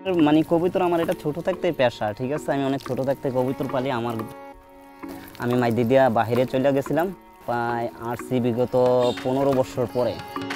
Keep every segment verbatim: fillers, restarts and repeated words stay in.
মানে কবুতর আমার এটা ছোট থাকতে পেশা, ঠিক আছে। আমি অনেক ছোট থাকতে কবুতর পালি। আমার আমি মাই দিদিয়া বাহিরে চলে গেছিলাম প্রায় আসছি বিগত পনেরো বছর পরে।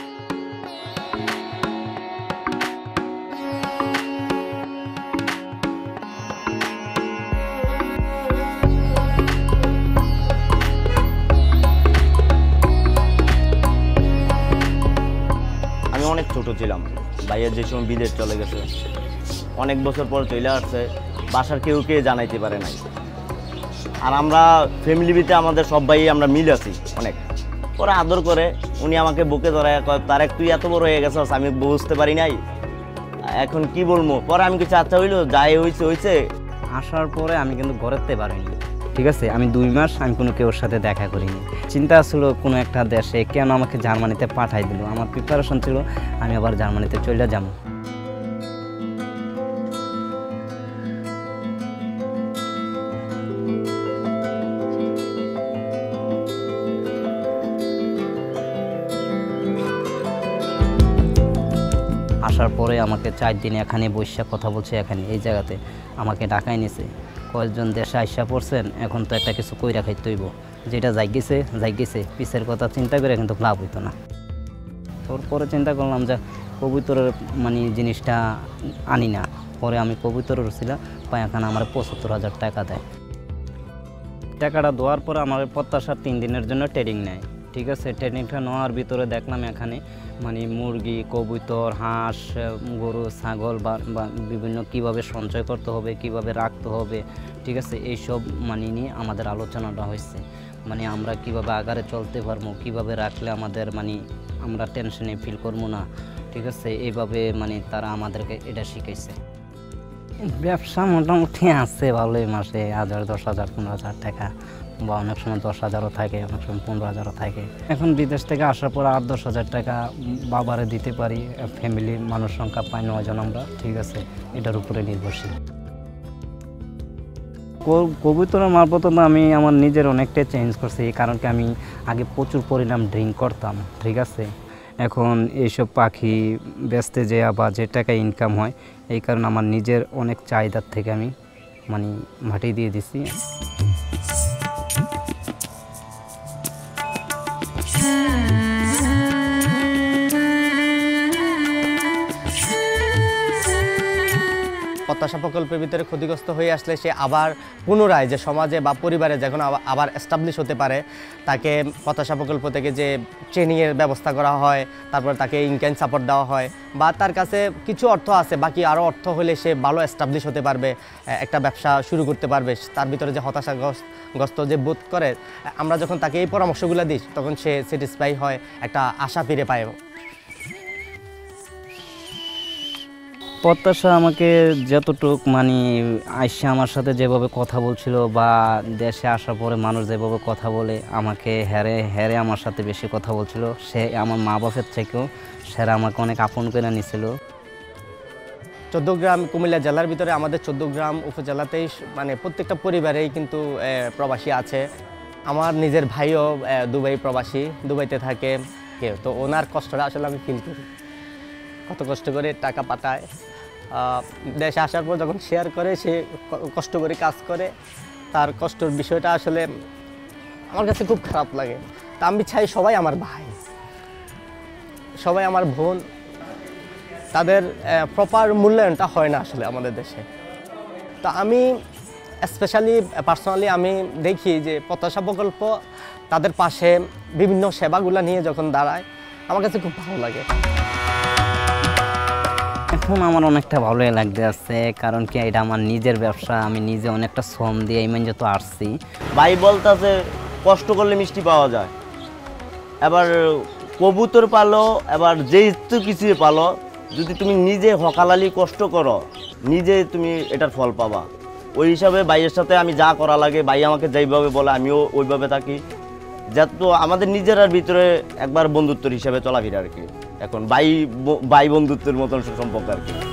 আমি অনেক ছোট ছিলাম, ভাইয়ের যে সময় বিদেশ চলে গেছে, অনেক বছর পর চলে আসছে, বাসার কেউ কে জানাইতে পারে নাই। আর আমরা ফ্যামিলিতে আমাদের সব ভাই আমরা মিল আছি অনেক। পরে আদর করে উনি আমাকে বুকে ধরায় কয় তারেক তুই এত বড় হয়ে গেছিস, আমি বুঝতে পারি নাই, এখন কি বলবো। পরে আমি কিছু আচ্ছা হইলো যাই হয়েছে হয়েছে। আসার পরে আমি কিন্তু ঘরেতে পারিনি, ঠিক আছে। আমি দুই মাস আমি কোনো কেউর সাথে দেখা করিনি। চিন্তা ছিল কোনো একটা দেশে কেন আমাকে জার্মানিতে পাঠাই দিল। আমার প্রিপারেশন ছিল আমি আবার জার্মানিতে চলে যাবো। আসার পরে আমাকে চার দিন এখানে বৈশা কথা বলছে, এখানে এই জায়গাতে আমাকে ডাকাই নিছে। কয়েকজন দেশে আইসা পড়ছেন, এখন তো একটা কিছু কইরা খাইতে হইব, যেটা যাই গেছে যাই গেছে, পিসের কথা চিন্তা করে কিন্তু লাভ হইতো না। তারপরে চিন্তা করলাম যে কবুতরের মানে জিনিসটা আনি না। পরে আমি কবুতরের ছিল পাই, এখানে আমার পঁচাত্তর হাজার টাকা দেয়। টাকাটা দেওয়ার পরে আমার প্রত্যাশার তিন দিনের জন্য ট্রেনিং নেয়, ঠিক আছে। ট্রেনিংটা নেওয়ার ভিতরে দেখলাম এখানে মানে মুরগি, কবুতর, হাঁস, গরু, ছাগল বা বিভিন্ন কিভাবে সঞ্চয় করতে হবে, কিভাবে রাখতে হবে, ঠিক আছে। এইসব মানে নিয়ে আমাদের আলোচনাটা হয়েছে। মানে আমরা কিভাবে আগারে চলতে পারবো, কিভাবে রাখলে আমাদের মানে আমরা টেনশনে ফিল করবো না, ঠিক আছে। এইভাবে মানে তারা আমাদেরকে এটা শিখাইছে। ব্যবসা মোটামুটি আছে ভালোই, মাসে হাজার দশ হাজার পনেরো হাজার টাকা, বা অনেক সময় দশ হাজারও থাকে, অনেক সময় পনেরো হাজারও থাকে। এখন বিদেশ থেকে আসার পর আট দশ হাজার টাকা বাবারে দিতে পারি। ফ্যামিলির মানুষ সংখ্যা পাই নয়জন আমরা, ঠিক আছে। এটার উপরে নির্ভরশীল। কবুতরের মারফত আমি আমার নিজের অনেকটাই চেঞ্জ করছি, কারণ কি আমি আগে প্রচুর পরিমাণ ড্রিঙ্ক করতাম, ঠিক আছে। এখন এইসব পাখি বেচতে যেয়া বা যে টাকা ইনকাম হয়, এই কারণে আমার নিজের অনেক চাহিদার থেকে আমি মানে মাটি দিয়ে দিছি। প্রত্যাশা প্রকল্পের ভিতরে ক্ষতিগ্রস্ত হয়ে আসলে সে আবার পুনরায় যে সমাজে বা পরিবারে যখন আবার এস্টাবলিশ হতে পারে, তাকে প্রত্যাশা প্রকল্প থেকে যে ট্রেনিংয়ের ব্যবস্থা করা হয়, তারপর তাকে ইনকাম সাপোর্ট দেওয়া হয়, বা তার কাছে কিছু অর্থ আছে, বাকি আরও অর্থ হলে সে ভালো এস্টাবলিশ হতে পারবে, একটা ব্যবসা শুরু করতে পারবে। তার ভিতরে যে হতাশাগ্রস্ত যে বোধ করে, আমরা যখন তাকে এই পরামর্শগুলো দিই তখন সে স্যাটিসফাই হয়, একটা আশা ফিরে পায়। প্রত্যাশা আমাকে যতটুক মানে আইসা আমার সাথে যেভাবে কথা বলছিল, বা দেশে আসার পরে মানুষ যেভাবে কথা বলে আমাকে হেরে হেরে আমার সাথে বেশি কথা বলছিল। সে আমার মা বাপের থেকেও সেরা আমাকে অনেক আপন করে নিয়েছিল। চৌদ্দগ্রাম কুমিল্লা জেলার ভিতরে আমাদের চৌদ্দগ্রাম উপজেলাতেই মানে প্রত্যেকটা পরিবারেই কিন্তু প্রবাসী আছে। আমার নিজের ভাইও দুবাই প্রবাসী, দুবাইতে থাকে কেউ। তো ওনার কষ্টটা আসলে আমি ফিল করি, কত কষ্ট করে টাকা পাঠায়, দেশে আসার পর যখন শেয়ার করে, সে কষ্ট করে কাজ করে, তার কষ্টের বিষয়টা আসলে আমার কাছে খুব খারাপ লাগে। তা আমি চাই সবাই আমার ভাই, সবাই আমার বোন, তাদের প্রপার মূল্যায়নটা হয় না আসলে আমাদের দেশে। তো আমি স্পেশালি পার্সোনালি আমি দেখি যে প্রত্যাশা প্রকল্প তাদের পাশে বিভিন্ন সেবাগুলো নিয়ে যখন দাঁড়ায়, আমার কাছে খুব ভালো লাগে। এখন আমার অনেকটা ভালোই লাগতে আছে, কারণ কি এটা আমার নিজের ব্যবসা, আমি নিজে অনেকটা শ্রম দিয়ে এই যত আসছি। ভাই বলতেছে কষ্ট করলে মিষ্টি পাওয়া যায়। এবার কবুতর পালো, এবার যেই তো কিছু পালো, যদি তুমি নিজে হকালালি কষ্ট করো, নিজে তুমি এটার ফল পাবা। ওই হিসাবে ভাইয়ের সাথে আমি যা করা লাগে, ভাই আমাকে যেইভাবে বলে আমিও ওইভাবে থাকি। যত আমাদের নিজেরার ভিতরে একবার বন্ধুত্বের হিসাবে চলাফেরা আর কি। এখন ভাই ভাই বন্ধুত্বের মতন সম্পর্ক আর কি।